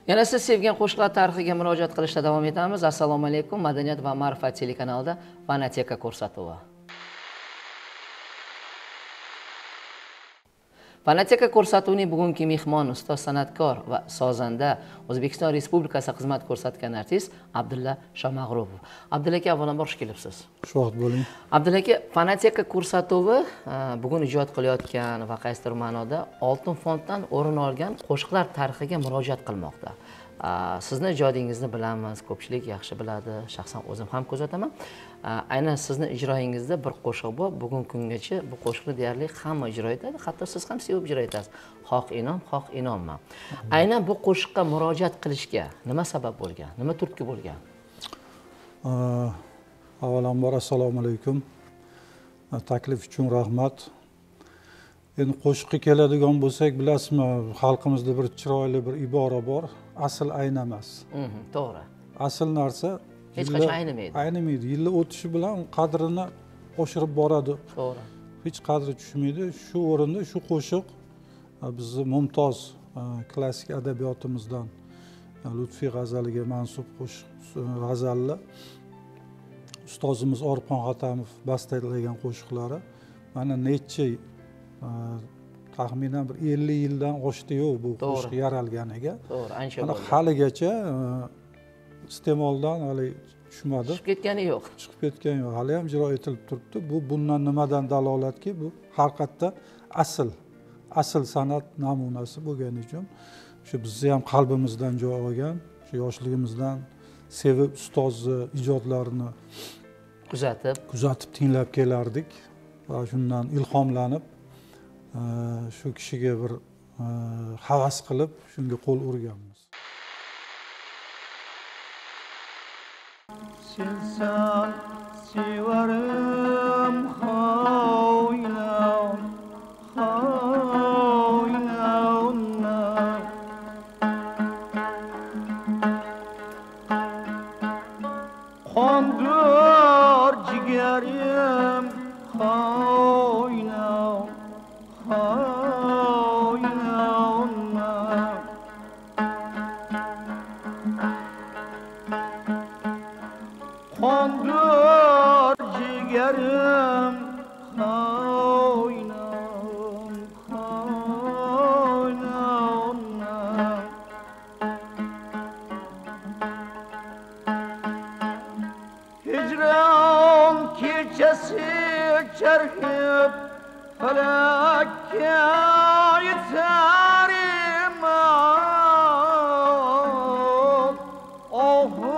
Yana siz sevgan qo'shiqlar tarixiga murojaat qilishda davom etamiz. Assalomu alaykum. Madaniyat va ma'rifat telekanalida Fonoteka ko'rsatuvi. Fonoteka ko'rsatuvining bugungi mehmoni ustoz san'atkor va sozanda O'zbekiston Respublikasi xizmat ko'rsatgan artist Abdulla Shomag'rurov. Abdulla aka, avvalambor xush kelibsiz. Xush vaqt bo'ling. Abdulla aka, Fonoteka ko'rsatuvi bugun ijod qilayotgan va qaysidir ma'noda Oltin fonddan o'rin olgan qo'shiqlar tarixiga murojaat qilmoqda. Sizni ijodingizni bilamiz, ko'pchilik yaxshi biladi, shaxsan o'zim ham kuzataman. Aynan sizni ijroyingizda bir qo'shiq bor, bugun kungacha bu qo'shiqni deyarli hamma ijro etadi, hatto siz ham sevib ijro etasiz. Xoh inom, xoh inomma. Aynan bu qo'shiqqa murojaat qilishga nima sabab bo'lgan, nima turtki bo'lgan? Avvalambor assalomu alaykum. Taklif uchun rahmat. Endi qo'shiqqa keladigan bo'lsak, bilasizmi, xalqimizda bir chiroyli bir ibora bor. Asl aynamas. To'g'ri. Asl narsa hech qachon aynimaydi. Aynimaydi. Yillar o'tishi bilan qadrini oshirib boradi. To'g'ri. Hech qadri tushmaydi. Shu o'rinda shu qo'shiq bizni mumtoz klassik adabiyotimizdan Lutfiy g'azaliga mansub qo'shiq g'azalli ustozimiz Orifxon Xatamov bastalagan qo'shiqlari mana necha taxminan bir 50 yildan oshdi-yu bu qo'shiq yaralganiga. To'g'ri, ancha bo'ldi. bo'ldi. Haligacha iste'moldan hali tushmadi. Chiqib ketgani yo'q. Chiqib ketgani yo'q. Hali ham ijro etilib turibdi. Bu bundan nimadan dalolatki, bu haqiqatda asl san'at namunasi bo'lgani uchun shu bizni ham qalbimizdan joy olgan, shu yoshligimizdan sevib ustozni ijodlarini kuzatib tinglab kelardik va shundan ilhomlanib shu kishiga bir havas qilib shunga qo'l urganmiz. Sen sevarim xoynav xoynavna qondir jigarim xoynav xoynavna qondir jigarim xoynav xoynavna hicron kechasi charxib falakka yetar iman ohu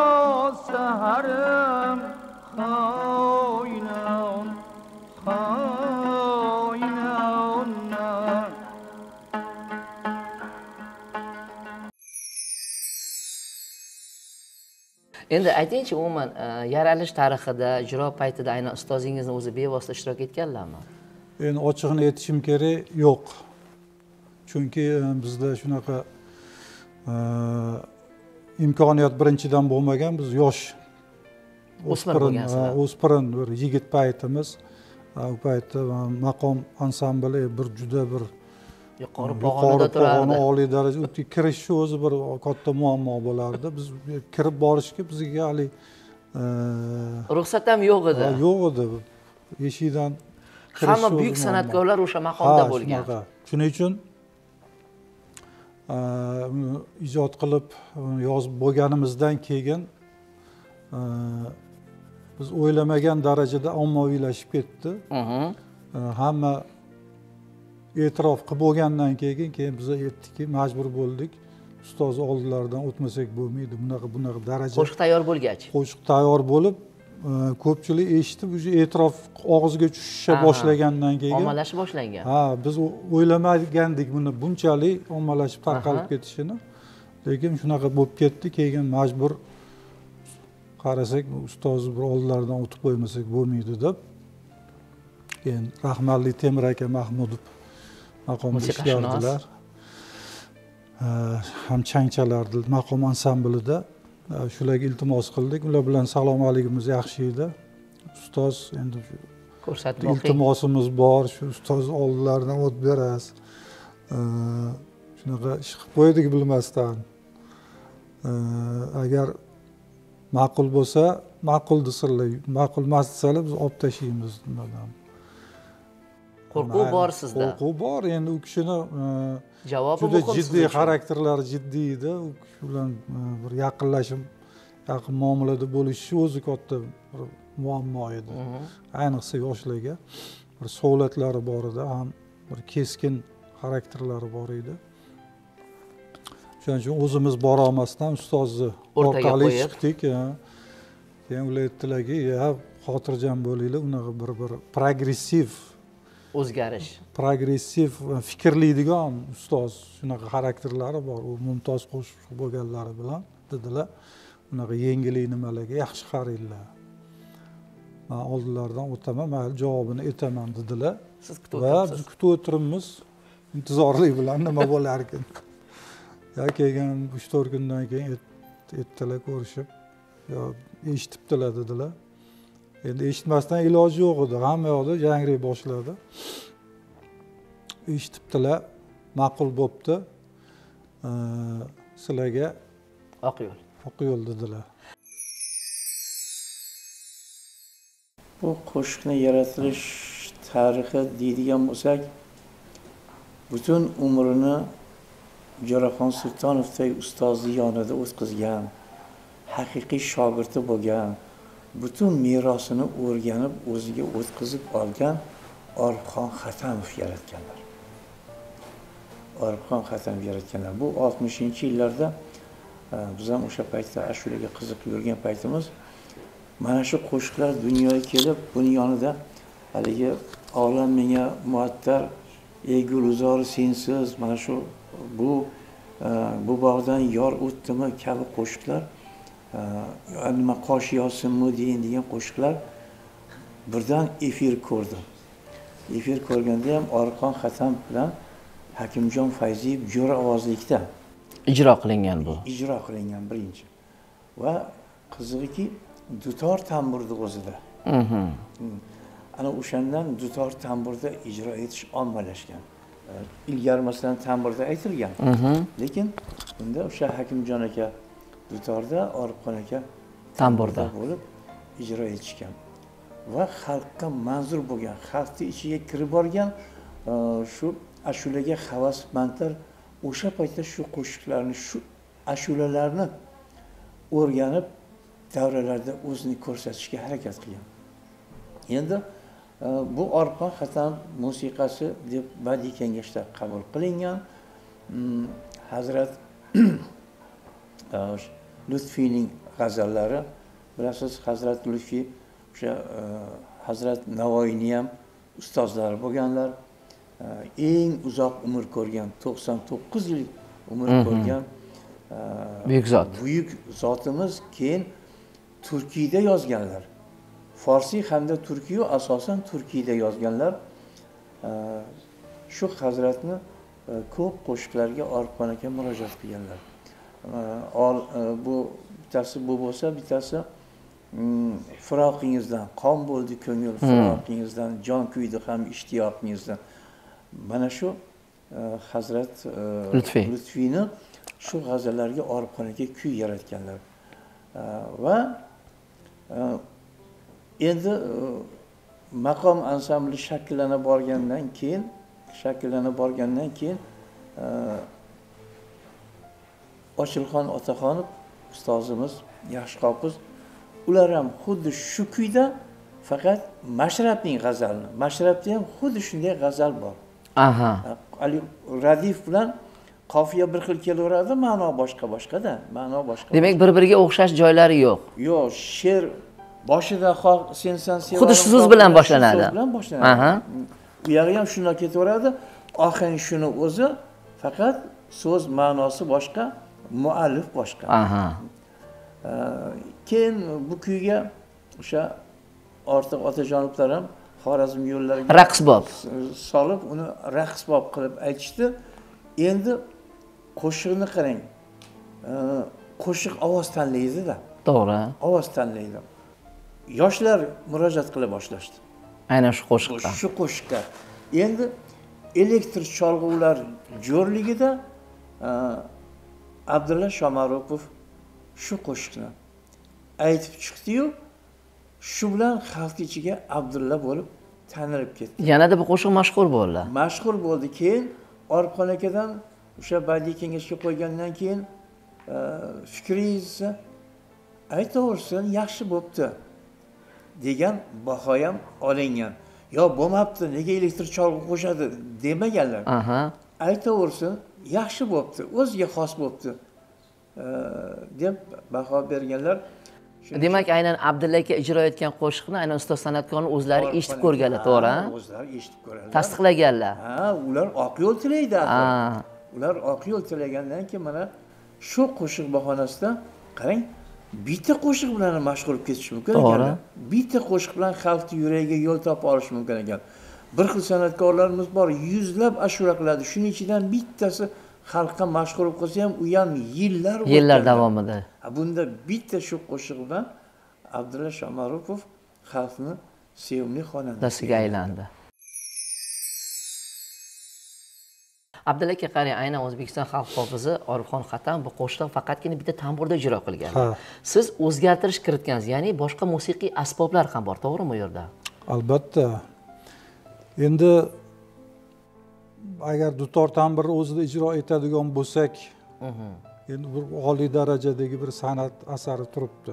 saharim xoynav xoynavna Endi aytingchi, umuman yaralish tarixida, ijro paytida aynan ustozingizni o'zi bevosita ishtirok etganlarmi? Endi ochiqni aytishim kerak, yo'q. Chunki bizda shunaqa imkoniyat birinchidan bo'lmagan, biz yosh o'spirin bir yigit paytimiz. U paytda maqom ansambli bir juda bir yuqori pog'ona oliy daraja kirishi o'zi bir katta muammo bo'lardi. Biz kirib borishga bizga hali ruxsat ham yo'q edi. Yo'q edi. Eshikdan hamma buyuk san'atkorlar o'sha maqomda bo'lgan. Shuning uchun ijod qilib yozib bo'lganimizdan keyin biz o'ylamagan darajada ommaviylashib ketdi. Hamma e'tirof qilib bo'lgandan keyin biz aytdikki, majbur bo'ldik. Ustoz oldilaridan o'tmasak bo'lmaydi. Bunaqa daraja. Qo'shiq tayyor bo'lgach. Qo'shiq tayyor bo'lib, ko'pchilik eshitib, o'sha e'tirof og'izga tushisha boshlagandan keyin ommalashib boshlangan. Biz o'ylamagandik buni bunchalik ommalashib tarqalib ketishini. Lekin shunaqa bo'lib ketdi, keyin majbur qarasak, ustozni bir oldilaridan o'tib qo'ymasak bo'lmaydi deb. Keyin rahmatli Temur aka Mahmudov maqomda ishlardilar. Ham chang chalardi maqom ansamblida. Shularga iltimos qildik. Ular bilan salom aligimiz yaxshi edi. Ustoz endi ko'rsatmoqchi. Iltimosimiz bor, shu ustoz oldilaridan o'tib berasiz. Shunaqa ish qilib qo'ydik bilmasdan. agar ma'qul bo'lsa ma'qul desalar, ma'qul emas desalar biz olib tashlaymiz nimadan. Qo'rquv bor sizda. Qo'rquv bor, endi u kishini Javobi juda muhim jiddiy siz uchun. xarakterlari jiddiy edi. U kishi bilan bir yaqin muomalada bo'lishi o'zi katta bir muammo edi. Ayniqsa yoshlarga bir savlatlari bor edi, ham bir keskin xarakterlari bor edi. Shuning uchun o'zimiz bora olmasdan ustozni O'rtaga orqali qo'yib. chiqdik. Keyin ular aytdilarki, xotirjam bo'linglar, unaqa bir progressiv o'zgarish. fikrlaydigan ustoz, shunaqa xarakterlari bor. U mumtoz qo'shiq bo'lganlari bilan dedilar, unaqa yengil nimalarga yaxshi qaranglar. Men oldilaridan o'taman, mayli javobini aytaman dedilar. Siz kutib Va o'tiribsiz. biz kutib o'tiribmiz intizorlik bilan nima bo'lar ekan. Keyin 3-4 kundan keyin aytdilar ko'rishib, eshitibdilar dedilar. Endi eshitmasdan iloji yo'q edi. Hamma yoqda jangray boshladi. Eshitibdilar, ma'qul bo'pti. Sizlarga Oq yo'l dedilar. Bu qo'shiqni yaratilish tarixi deydigan bo'lsak, butun umrini Jo'raxon Sultonovdek ustozni yonida o'tkazgan, haqiqiy shogirdi bo'lgan, butun merosini o'rganib, o'ziga o'tkazib olgan Orifxon Xatamov yaratganlar. Orifxon Xatamov yaratganlar. Bu 60-yillarda biz ham o'sha paytda ashulaga qiziqib yurgan paytimiz, mana shu qo'shiqlar dunyoga kelib, buni yonida haligi olam menga muattar, ey gulzor sensiz, mana shu bu bog'dan yor o'tdimi kabi qo'shiqlar, nima qosh yosinmi degan qo'shiqlar birdan efir ko'rdim. Efir ko'rganda ham Orifxon Xatamov bilan Hakimjon Fayziyev jo'ra ovozlikda ijro qilingan bu. Ijro qilingan birinchi. Va qizig'iki, dutor tamburni o'zida. Ana o'shandan dutor tamburda ijro etish ommalashgan. Ilgari masalan tamburda aytilgan. Lekin bunda o'sha Hakimjon aka dutorda, Orifxon aka Tamburda bo'lib ijro etishgan. Va xalqqa manzur bo'lgan, xalqni ichiga kirib borgan shu ashulaga havasmandlar o'sha paytda shu qo'shiqlarni, shu ashulalarni o'rganib davralarda o'zini ko'rsatishga harakat qilgan. Endi bu Orifxon Xatamov musiqasi deb badiiy kengashda qabul qilingan. Hazrat Lutfiyning g'azallari, bilasiz, Hazrat Lutfiy o'sha Hazrat Navoiyning ham ustozlari bo'lganlar. Eng uzoq umr ko'rgan, 99 yil umr ko'rgan buyuk zot. Buyuk zotimiz keyin Turkiyada yozganlar. Farsi hamda Turkiy, asosan Turkiyada yozganlar. Shu hazratni ko'p qo'shiqlarga Orifxon aka murojaat qilganlar. Bu bittasi bu bo'lsa, bittasi firoqingizdan qon bo'ldi ko'ngil, firoqingizdan jon kuydi ham ishtiyoqingizdan. Mana shu Hazrat Lutfiyni shu g'azallarga Orifxon aka kuy yaratganlar. Va endi maqom ansambli shakllana borgandan keyin Ochilxon Otaxonov ustozimiz, yaxshi qopiz, ular ham xuddi shu kuyda, faqat Mashrabning g'azalini. Mashrabda ham xuddi shunday g'azal bor. Ali Radif bilan qofiya bir xil kelaveradi, ma'no boshqa-boshqa-da, ma'no boshqa. Demak, bir-biriga o'xshash joylari yo'q. Yo'q, she'r boshida sensan sevarim. Xuddi shu so'z bilan boshlanadi. Bu yerga ham shunday ketaveradi. Ohang shuni o'zi, faqat so'z ma'nosi boshqa, muallif boshqa. Keyin bu kuyga o'sha Ortiq Otajonovlar ham Xorazm yo'llariga raqsbob solib, uni raqsbob qilib aytishdi. Endi qo'shiqni qarang. Qo'shiq ovoz tanlaydi-da. To'g'ri. Ovoz tanlaydi. Yoshlar murojaat qila boshlashdi. Aynan shu qo'shiqqa. Shu qo'shiqqa. Endi elektr cholg'uvlar jo'rligida Abdulla Shomarupov shu qo'shiqni aytib chiqdi-yu, shu bilan xalq ichiga Abdulla bo'lib tanilib ketdi. Yanada bu qo'shiq mashhur bo'ldi. Mashhur bo'ldi. Keyin Orifxon akadan o'sha badiiy kengashga qo'ygandan keyin fikringizni aytaversin, yaxshi bo'pti degan baho ham olingan. Yo bo'lmabdi, nega elektr cholg'u qo'shadi demaganlar. Aytaversin, yaxshi bo'pti, o'ziga xos bo'pti deb baho berganlar. Demak, aynan Abdulla aka ijro etgan qo'shiqni aynan ustoz san'atkorning o'zlari eshitib ko'rganlar, to'g'ri? O'zlari eshitib ko'rganlar. Tasdiqlaganlar. Ular oq yo'l tilaydi. Ular oq yo'l tilagandan keyin mana shu qo'shiq bahonasida qarang, bitta qo'shiq bilan mashhur bo'lib ketish mumkin ekan. Bitta qo'shiq bilan xalqning yuragiga yo'l topa olish mumkin ekan. Bir xil san'atkorlarimiz bor, yuzlab ashura qiladi. Shuning ichidan bittasi xalqqa mashhur bo'lib qolsa ham, u ham yillar davomida. Bunda bitta shu qo'shiq bilan Abdulla Shomarupov xalqni sevimli xonandasiga aylandi. Abdulla aka, qarang, aynan O'zbekiston xalq hofizi Orifxon Xatam bu qo'shiqni faqatgina bitta tamburda ijro qilgan. Siz o'zgartirish kiritgansiz, ya'ni boshqa musiqiy asboblar ham bor, to'g'rimi u yerda? Albatta. Endi agar dutor tambur o'zida ijro etadigan bo'lsak, endi bir oliy darajadagi bir san'at asari turibdi.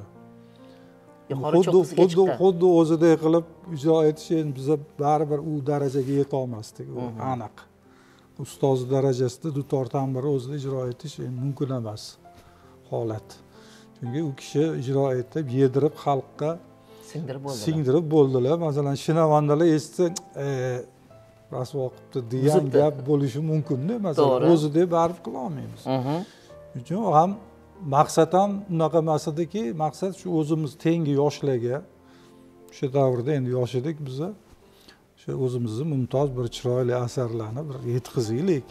Xuddi o'zidek qilib ijro etish endi biza baribir u darajaga yeta olmasdik, u aniq. Ustoz darajasida dutor tambur o'zida ijro etish mumkin emas holat. Chunki u kishi ijro etib, yedirib xalqqa singdirib bo'ldilar. Masalan, shinavandalar eshitsa, rasvo qilibdi degan gap bo'lishi mumkin-da, masalan, o'zida baribir qila olmaymiz. Uchun ham maqsad ham unaqa emas ediki, maqsad shu o'zimiz tengi yoshlarga, o'sha davrda endi yosh edik biza, shu o'zimizni mumtoz bir chiroyli asarlarni bir yetkazaylik.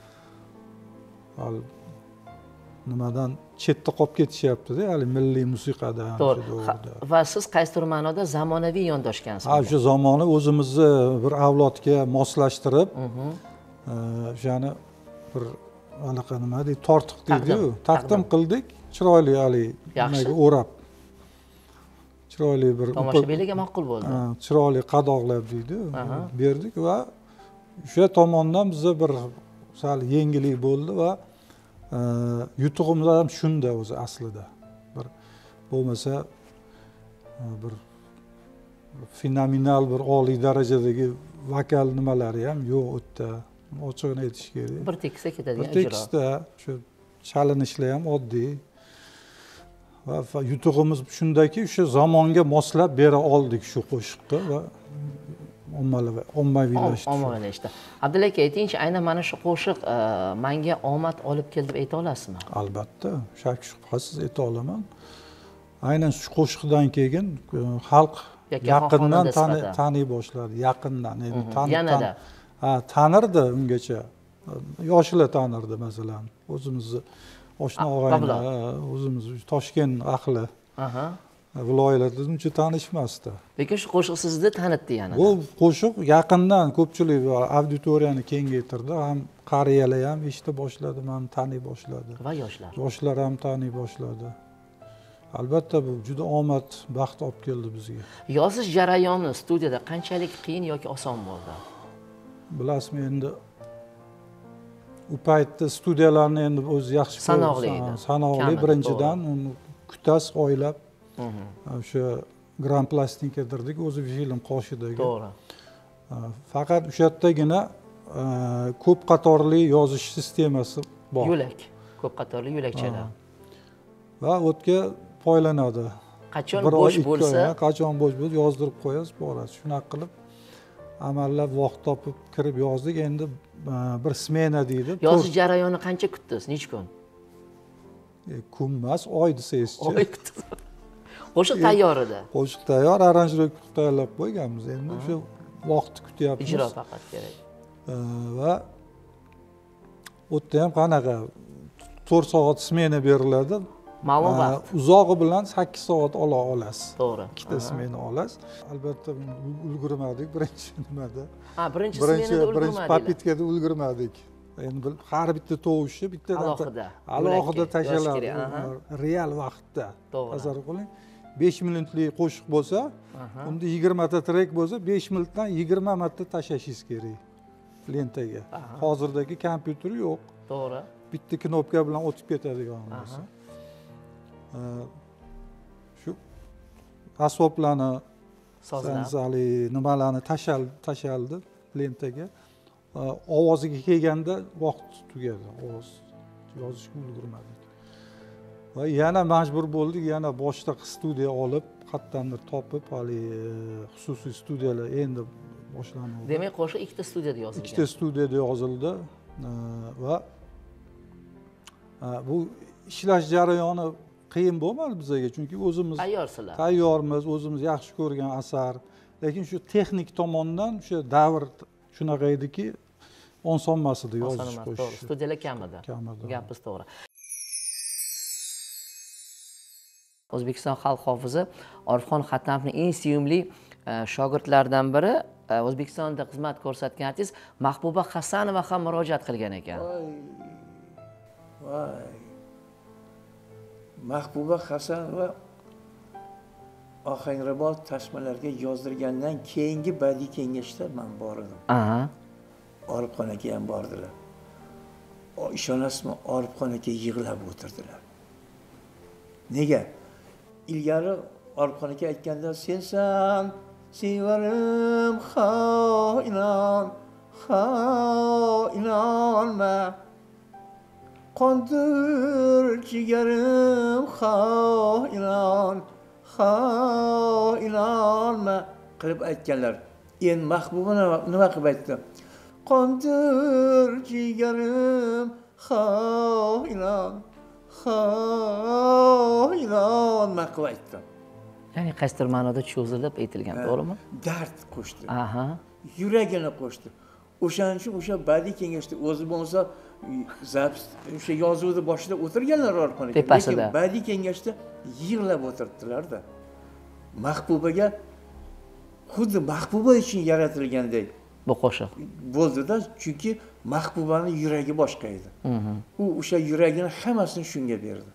Nimadan chetda qolib ketishyapti-da, hali milliy musiqadan. To'g'ri. Va siz qaysi ma'noda zamonaviy yondoshgansiz? O'sha zamonni o'zimizni bir avlodga moslashtirib, o'shani bir anaqa nima deydi, tortiq deydi-ku, taqdim qildik, chiroyli hali nimaga o'rab. Chiroyli bir tomoshabinlarga ma'qul bo'ldi. Chiroyli qadoqlab deydi, berdik va o'sha tomondan bizga bir sal yengillik bo'ldi va yutug'imiz ham shunda o'zi aslida. Bir bo'lmasa bir fenomenal bir oliy darajadagi vokal nimalari ham yo'q u yerda. Ochiqni aytish kerak. Bir tekisda ketadigan ijro. Bir tekisda shu chalinishlar ham oddiy. Va yutug'imiz shundaki, o'sha zamonga moslab bera oldik shu qo'shiqqa va ommaviylashdi. Abdulla aka, aytingchi, aynan mana shu qo'shiq menga omad olib keldi deb ayta olasizmi? Albatta, shak shubhasiz ayta olaman. Aynan shu qo'shiqdan keyin xalq yaqindan taniy boshladi, yaqindan. Yanada tanirdi ungacha. Yoshlar tanirdi, masalan. O'zimizni oshna og'aylar, o'zimiz Toshkent ahli. Viloyatlarda uncha tanishmasdi. Lekin shu qo'shiq sizni tanitdi yana. Bu qo'shiq yaqindan ko'pchilik auditoriyani kengaytirdi, ham qariyalar ham eshita boshladi, meni taniy boshladi. Va yoshlar. Yoshlar ham taniy boshladi. Albatta bu juda omad, baxt olib keldi bizga. Yozish jarayoni studiyada qanchalik qiyin yoki oson bo'ldi? Bilasizmi, endi u paytda studiyalarni endi o'zi yaxshi sanoqli edi. Sanoqli, birinchidan uni kutasiz oylab o'sha Grand Plastinka dirdik, o'zi film qoshidagi. To'g'ri. Faqat o'sha yerdagina ko'p qatorli yozish sistemasi bor. Yo'lak, ko'p qatorli yo'lakchalar. Va o'tga foydalanadi. Qachon bo'sh bo'lsa, qachon bo'sh bo'lsa yozdirib qo'yasiz, borasiz. Shunaqa qilib amallab vaqt topib kirib yozdik. Endi bir smena deydi. Yozish jarayoni qancha kutdingiz? Necha kun? Kun emas, oy desangizchi. Oy kutdingiz. Qo'shiq tayyor edi. Qo'shiq tayyor, aranjirovka tayyorlab qo'yganmiz. Endi o'sha vaqtni kutyapmiz. Ijro faqat kerak. Va o'tda ham qanaqa 4 soat smena beriladi. Ma'lum vaqt. Uzog'i bilan 8 soat ola olasiz. To'g'ri. Ikkita smena olasiz. Albatta ulgurmadik birinchi nimada. Birinchi smenada ulgurmadik. Birinchi papitkada ulgurmadik. endi har bitta tovushni bittadan yo'lakka alohida yozish tashaladi kerak, aha. real vaqtda. To'g'ri. Tasavvur qiling, 5 minutlik qo'shiq bo'lsa, unda 20 ta trek bo'lsa, 5 minutdan 20 marta tashlashingiz kerak lentaga. Hozirdagi kompyuter yo'q. To'g'ri. Bitta knopka bilan o'tib ketadigan narsa. Shu asboblarni, sanzali nimalarni tashaldi lentaga. Ovoziga kelganda vaqt tugadi, ovoz yozishga ulgurmadik. Va yana majbur bo'ldik, yana boshqa studiya olib, qayerdandir topib, hali xususiy studiyalar endi boshlanadi. Demak, qo'shiq ikkita studiyada yozilgan. Ikkita studiyada yozildi va bu ishlash jarayoni qiyin bo'lmadi bizga, chunki o'zimiz Tayyorsizlar. tayyormiz, o'zimiz yaxshi ko'rgan asar. Lekin shu texnik tomondan o'sha davr shunaqa ediki, oson emas edi yozish To'g'ri, qo'shish. studiyalar kam edi. Gapingiz to'g'ri. O'zbekiston xalq hofizi Orifxon Xattamning eng sevimli shogirdlaridan biri, O'zbekistonda xizmat ko'rsatgan artist Mahbuba Hasanova ham murojaat qilgan ekan. Voy. Mahbuba Hasanova Ohangrabod tasmalarga yozdirgandan keyingi badiiy kengashda men bor edim. Orifxon aka ham bordilar. Ishonasizmi, Orifxon aka yig'lab o'tirdilar. Nega? Ilgari Orifxon aka aytganda, sensan sevarim xoinonma. Qondir jigarim xoinonma qilib aytganlar. Endi Mahbuba nima qilib aytdi? Qondir jigarim xoinonma qilib aytdi. Ya'ni qaysidir ma'noda cho'zilib aytilgan, to'g'rimi? Dard qo'shdi. Yuragini qo'shdi. O'shaning uchun o'sha badiiy kengashda o'zi bo'lmasa o'sha yozuvni boshida o'tirganlar orqali. Lekin badiiy kengashda yig'lab o'tiribdilar-da. Mahbubaga xuddi Mahbuba uchun yaratilgandek bu qo'shiq bo'ldi-da, chunki Mahbubaning yuragi boshqa edi. U o'sha yuragini hammasini shunga berdi.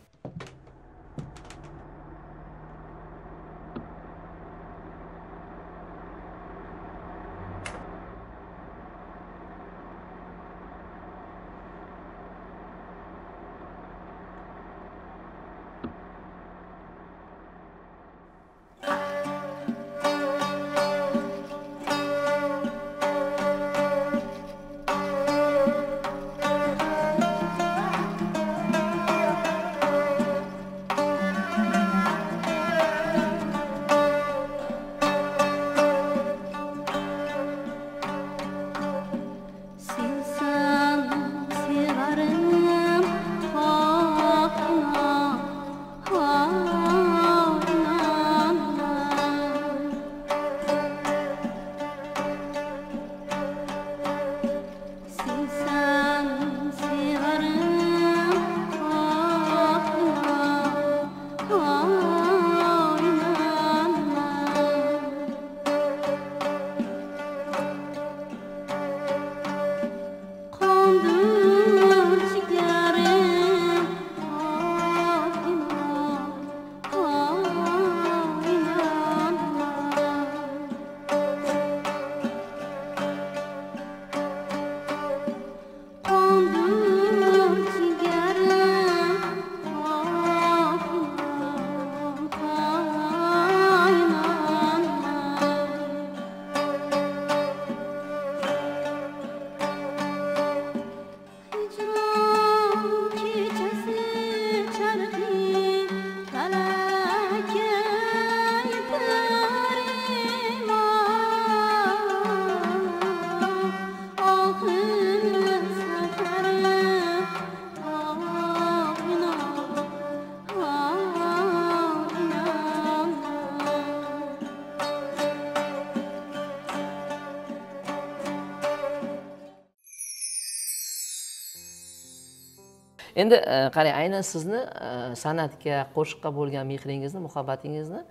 Endi qarang, aynan sizni san'atga, qo'shiqqa bo'lgan mehringizni, muhabbatingizni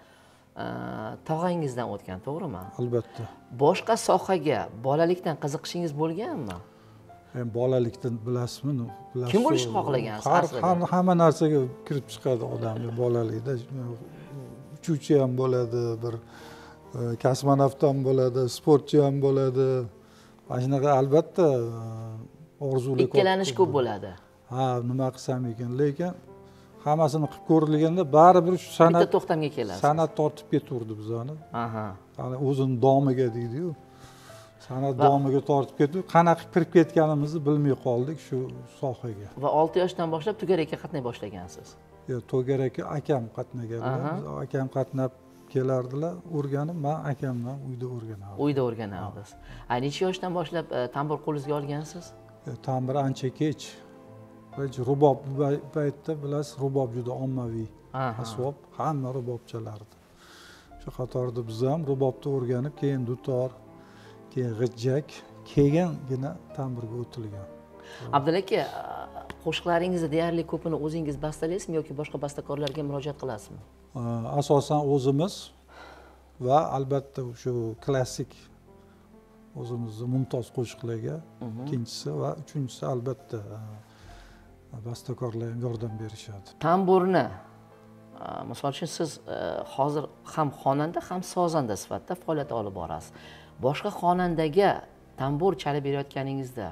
tog'angizdan o'tgan, to'g'rimi? Albatta. Boshqa sohaga bolalikdan qiziqishingiz bo'lganmi? Bolalikdan bilasizmi? Kim bo'lishni xohlagansiz aslida? Hamma narsaga kirib chiqadi odamga bolalikda. Uchuvchi ham bo'ladi, bir kosmonavt ham bo'ladi, sportchi ham bo'ladi. Mana shunaqa albatta orzular ko'p. Ikkilanish ko'p bo'ladi. Ha, nima qilsam ekan, lekin hammasini qilib ko'rilganda baribir shu san'at Bitta to'xtamga kelasiz. san'at tortib ketaverdi bizani. Aha. Hali o'zini domiga deydi-yu. San'at domiga tortib ketdi. Qanaqa kirib ketganimizni bilmay qoldik shu sohaga. Va 6 yoshdan boshlab Tugarekka qatnay boshlagansiz. To'gar aka akam qatnaganlar. Akam qatnab kelardilar, o'rganib, men akamdan uyda o'rganardim. Uyda o'rganardingiz. Necha yoshdan boshlab tambur qo'lingizga olgansiz? Tambur ancha kech. Rubob paytda bilasiz, rubob juda ommaviy asbob, hamma rubob chalardi. Shu qatorda biz ham rubobni o'rganib, keyin dutor, keyin g'ijjak, keyingina tamburga o'tilgan. Abdulla aka, qo'shiqlaringizni deyarli ko'pini o'zingiz bastalaysizmi yoki boshqa bastakorlarga murojaat qilasizmi? Asosan o'zimiz va albatta shu klassik o'zimizning mumtoz qo'shiqlarga, ikkinchisi va uchinchisi albatta bastakorlar ham yordam berishadi. Tamburni misol uchun siz hozir ham xonanda, ham sozanda sifatida faoliyat olib borasiz. Boshqa xonandaga tambur chalib berayotganingizda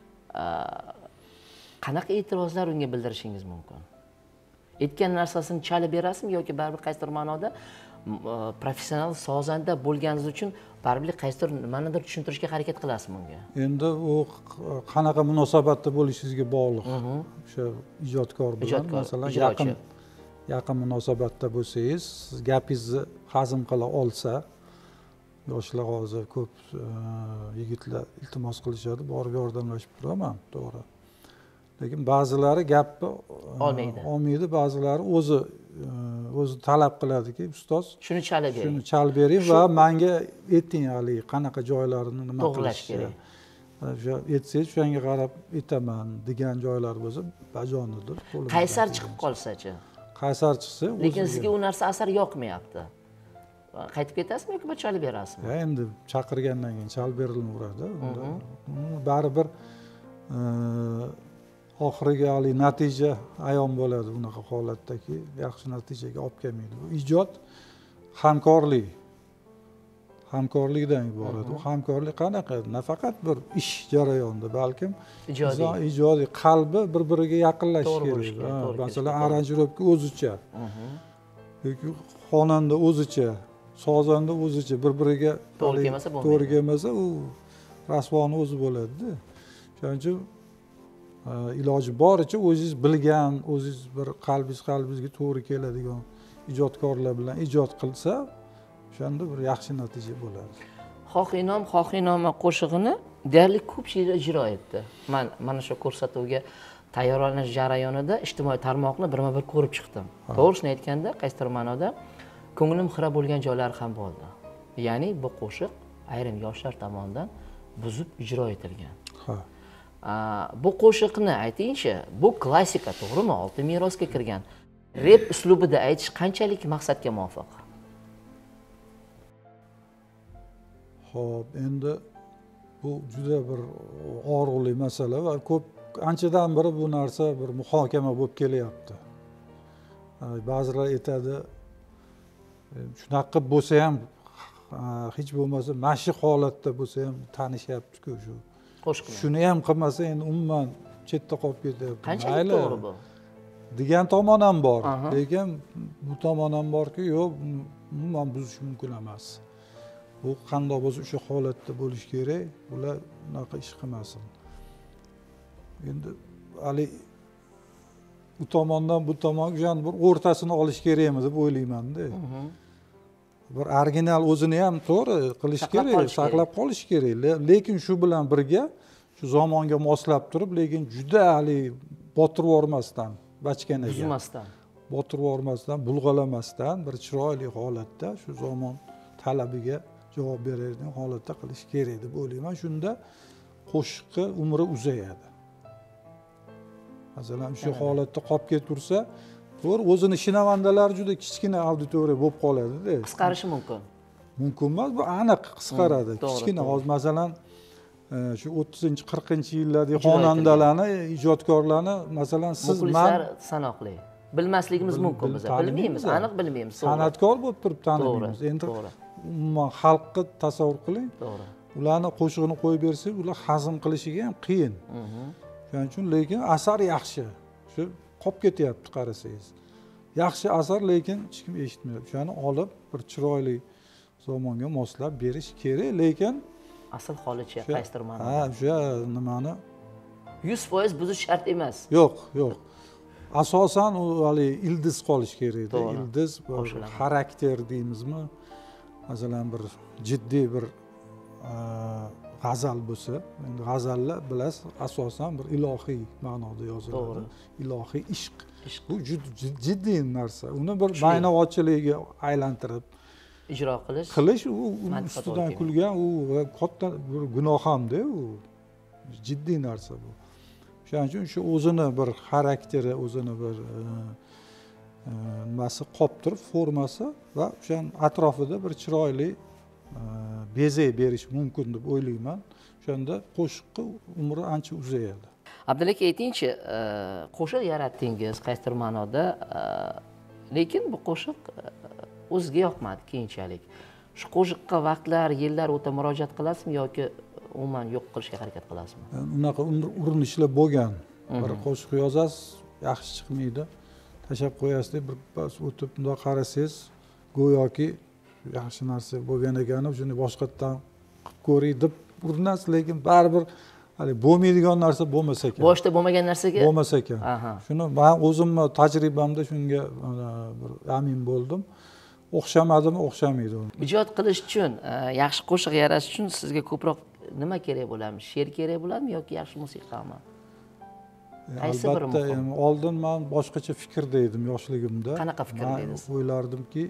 qanaqa e'tirozlar unga bildirishingiz mumkin? Aytgan narsasini chalib berasizmi yoki baribir qaysidir ma'noda professional sozanda bo'lganingiz uchun baribir qaysidir nimanidir tushuntirishga harakat qilasizmi unga? Endi u qanaqa munosabatda bo'lishingizga bog'liq. O'sha ijodkor bilan masalan yaqin munosabatda bo'lsangiz, siz gapingizni hazm qila olsa, yoshlar hozir ko'p yigitlar iltimos qilishadi, borib yordamlashib turaman, to'g'ri. Lekin ba'zilari gapni olmaydi, ba'zilari o'zi talab qiladiki, ustoz shuni chalib bering. Shuni chalib bering va menga ayting hali qanaqa joylarini nima qilish kerak. O'sha aytsangiz, shunga qarab aytaman degan joylar bo'lsa, bajonidir. Qaysar chiqib qolsa-chi? Qaysar chiqsa, lekin sizga u narsa asar yoqmayapti. Qaytib ketasizmi yoki chalib berasizmi? Endi chaqirgandan keyin chalib berilaveradi. Baribir oxiriga hali natija ayon bo'ladi bunaqa holatdaki, yaxshi natijaga olib kelmaydi. Bu ijod hamkorlikdan iborat. Bu hamkorlik qanaqa? Nafaqat bir ish jarayonida, balkim ijodiy qalbi bir-biriga yaqinlashish kerak. Masalan, aranjirovka o'zicha yoki xonanda o'zicha, sozanda o'zicha bir-biriga to'g'ri kelmasa, u rasvoni o'zi bo'ladi-da. Shuning uchun iloji boricha o'zingiz bilgan, o'zingiz bir qalbingizga to'g'ri keladigan ijodkorlar bilan ijod qilsa, o'shanda bir yaxshi natija bo'ladi. Xohinom, Xohinoma qo'shig'ini deyarli ko'pchilik ijro etdi. Men mana shu ko'rsatuvga tayyorlanish jarayonida ijtimoiy tarmoqni birma-bir ko'rib chiqdim. To'g'risini aytganda, qaysidir ma'noda ko'nglim xira bo'lgan joylari ham bo'ldi. Ya'ni bu qo'shiq ayrim yoshlar tomonidan buzib ijro etilgan. Bu qo'shiqni aytingchi, bu klassika, to'g'rimi? Oltin merosga kirgan. Rep uslubida aytish qanchalik maqsadga muvofiq? Xo'p, endi bu juda bir og'riqli masala va ko'p anchadan beri bu narsa bir muhokama bo'lib kelyapti. Ba'zilar aytadi, shunaqa bo'lsa ham hech bo'lmasa mashq holatda bo'lsa ham tanishyapti-ku shu. Qo'shiqlar. Shuni ham qilmasa endi umuman chetda qolib ketyapti. Qanchalik to'g'ri bu? Degan tomon ham bor. Lekin bu tomon ham borki, yo'q, umuman buzish mumkin emas. Bu qanday bo'lsa o'sha holatda bo'lish kerak, ular unaqa ish qilmasin. Endi hali u tomondan bu tomonga bir o'rtasini olish kerakmi deb o'ylayman-da. Bir original o'zini ham to'g'ri qilish kerak, saqlab qolish kerak. Lekin shu bilan birga shu zamonga moslab turib, lekin juda hali botirib yormasdan, bachkanaga. Buzmasdan. Botirib yormasdan, bulg'alamasdan bir chiroyli holatda shu zamon talabiga javob beradigan holatda qilish kerak deb o'ylayman. Shunda qo'shiqqa umri uzayadi. Masalan, shu holatda qolib ketursa, to'g'ri, o'zini shinavandalari juda kichkina auditoriya bo'lib qoladi-da. Qisqarishi mumkin. Mumkin emas, bu aniq qisqaradi. Kichkina hozir masalan shu 30-40 yillardagi xonandalarni, ijodkorlarni masalan siz muxlislar sanoqli. Bilmasligimiz mumkin biz. Bilmaymiz, aniq bilmaymiz. San'atkor bo'lib turib tanimaymiz. Endi umuman xalqni tasavvur qiling. To'g'ri. Ularni qo'shig'ini qo'yib bersak, ular hazm qilishiga ham qiyin. Shuning uchun lekin asar yaxshi. Shu qolib ketyapti qarasangiz. Yaxshi asar lekin hech kim eshitmayapti. Shuni olib bir chiroyli zamonga moslab berish kerak, lekin asl holicha qaysidir ma'noda. Ha, o'sha nimani 100% buzish shart emas. Yo'q. Asosan u hali ildiz qolish kerak edi. Ildiz xarakter deymizmi? Masalan bir jiddiy bir g'azal bo'lsa, endi g'azallar bilasiz, asosan bir ilohiy ma'noda yoziladi. Ilohiy ishq. Bu juda jiddiy narsa. Uni bir baynoqchilikka aylantirib ijro qilish u ustidan kulgan u katta bir gunoh hamda u jiddiy narsa bu. Shuning uchun shu o'zini bir xarakteri, o'zini bir nimasi qolib turib, formasi va o'shan atrofida bir chiroyli bezak berish mumkin deb o'ylayman. O'shanda qo'shiqqa umri ancha uzayadi. Abdulla aka, aytingchi, qo'shiq yaratdingiz qaysidir ma'noda, lekin bu qo'shiq o'ziga yoqmadi keyinchalik. Shu qo'shiqqa vaqtlar, yillar o'ta murojaat qilasizmi yoki umuman yo'q qilishga harakat qilasizmi? Unaqa urinishlar bo'lgan. Bir qo'shiq yozasiz, yaxshi chiqmaydi. Tashlab qo'yasiz, bir o'tib bundoq qarasangiz, go'yoki yaxshi narsa bo'lgan ekan, shuni boshqatdan qilib ko'ray deb urinasiz, lekin baribir hali bo'lmaydigan narsa bo'lmasa ekan. Boshda bo'lmagan narsaga bo'lmasa ekan. Shuni men o'zimni tajribamda shunga bir amin bo'ldim. O'xshamadimi, o'xshamaydi. Ijod qilish uchun, yaxshi qo'shiq yaratish uchun sizga ko'proq nima kerak bo'ladimi? She'r kerak bo'ladimi yoki yaxshi musiqami? Qaysi biri muhim? Albatta, oldin men boshqacha fikrda edim yoshligimda. Qanaqa fikrda edingiz? Men o'ylardimki,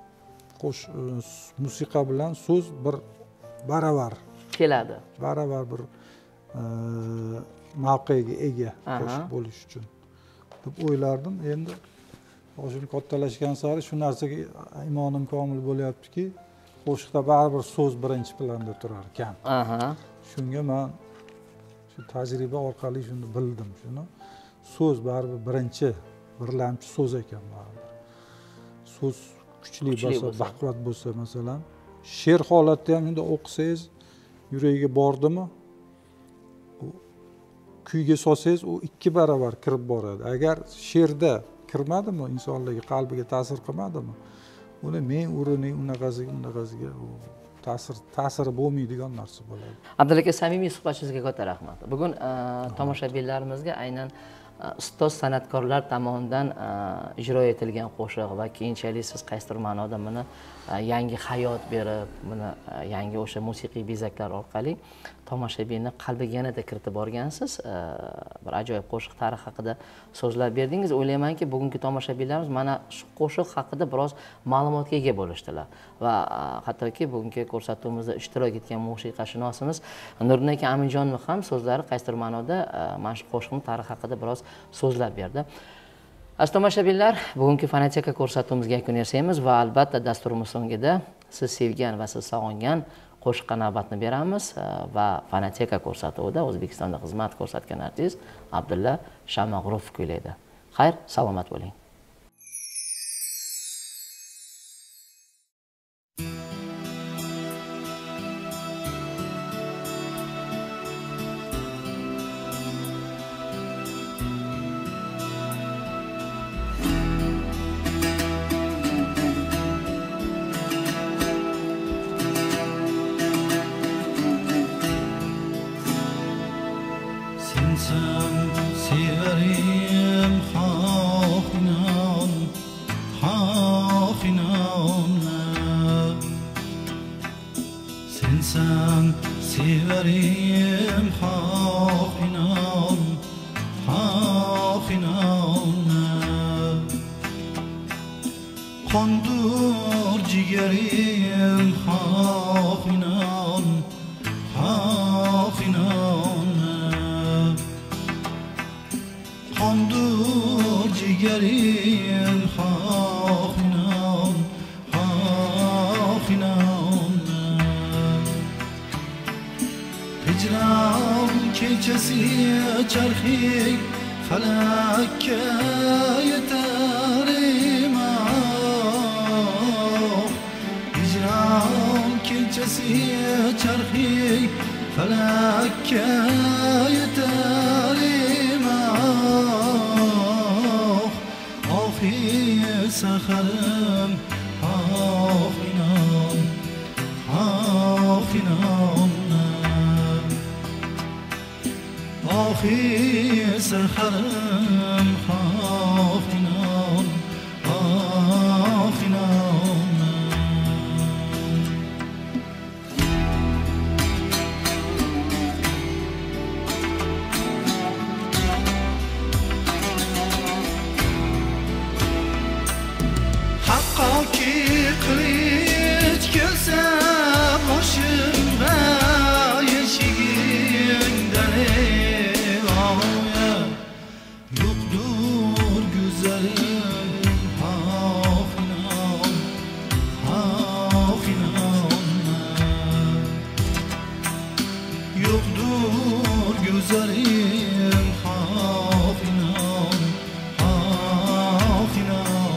musiqa bilan so'z bir baravar keladi. Baravar bir mavqega ega qo'shiq bo'lish uchun deb o'ylardim. Endi boshim kattalashgan sari shu narsaga imonim komil bo'lyaptiki, qo'shiqda baribir so'z birinchi planda turar ekan. Shunga men shu tajriba orqali shuni bildim. Shuni so'z baribir birinchi birlamchi so'z ekan baribir. So'z kuchli bo'lsa, baquvvat bo'lsa, masalan, she'r holatda ham shunda o'qisangiz, yuragiga bordimi, kuyga solsangiz u 2 barobar kirib boradi. Agar she'rda kirmadimi, insonlarga qalbiga ta'sir qilmadimi, uni men uriniy unaqasiga ta'siri bo'lmaydigan narsa bo'ladi. Abdulla aka, samimiy suhbatingizga katta rahmat. Bugun tomoshabinlarimizga aynan ustoz san'atkorlar tomonidan ijro etilgan qo'shiq va keyinchalik siz qaysidir ma'noda buni yangi hayot berib, buni yangi o'sha musiqiy bezaklar orqali tomoshabinni qalbiga yanada kiritib borgansiz. Bir ajoyib qo'shiq tarixi haqida so'zlab berdingiz. O'ylaymanki, bugungi tomoshabinlarimiz mana shu qo'shiq haqida biroz ma'lumotga ega bo'lishdilar va hattoki bugungi ko'rsatuvimizda ishtirok etgan musiqashunosimiz Nuriddin aka Aminjonov ham so'zlari qaysidir ma'noda mana shu qo'shiqning tarixi haqida biroz so'zlab berdi. Aziz tomoshabinlar, bugungi Fonoteka ko'rsatuvimizga yakun yasaymiz va albatta dasturimiz so'ngida siz sevgan va siz sog'ingan qo'shiqqa navbatni beramiz va Fonoteka ko'rsatuvida O'zbekistonda xizmat ko'rsatgan artist Abdulla Shamag'urov kuylaydi. Xayr, salomat bo'ling. Kondur ciğerim hak inan, hak inan. Kondur ciğerim hak inan, hak inan. Hicran kechasi charxi falakka yetar imoq hijron kechasi charxi falakka yetar imoq oxir saharim oxinom oxinom آخی سرخرم خاخنان آخنان حقا کی قلیج کلسه باشم و yeşigin dene yoktur güzelim hafinan hafinan yoktur güzelim hafinan hafinan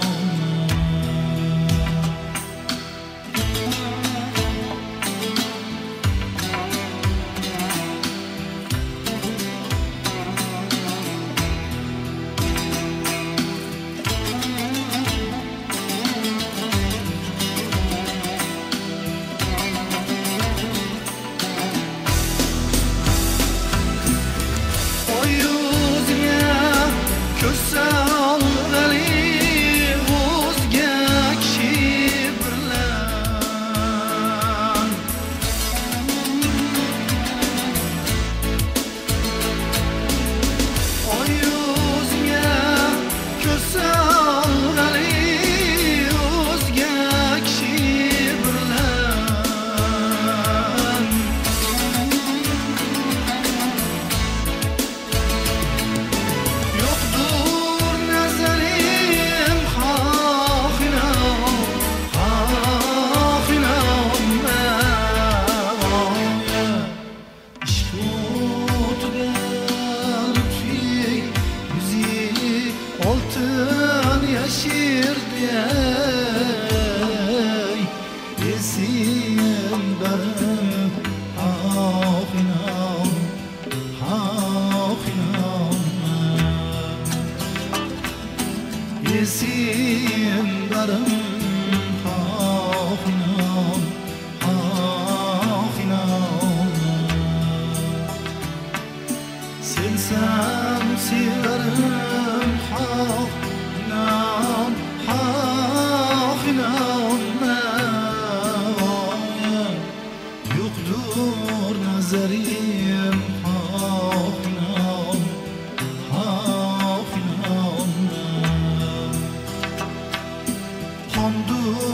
Hamdu